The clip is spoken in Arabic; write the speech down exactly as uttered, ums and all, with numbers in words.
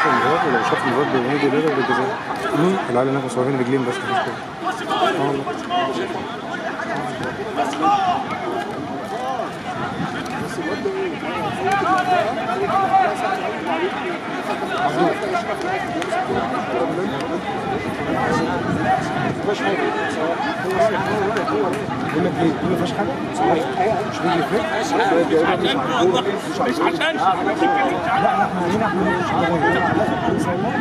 شاف المباراه ولو شاف المباراه بينادي بيضرب بالجزاء. العيال هناك مصورين رجلين بس مفيش كوره. اه والله. مفيش حاجه بقول لك ايه؟ ما فيهاش حاجه؟ مش رجلي فين؟ مش عشان مش عشان لا احنا هنا احنا مش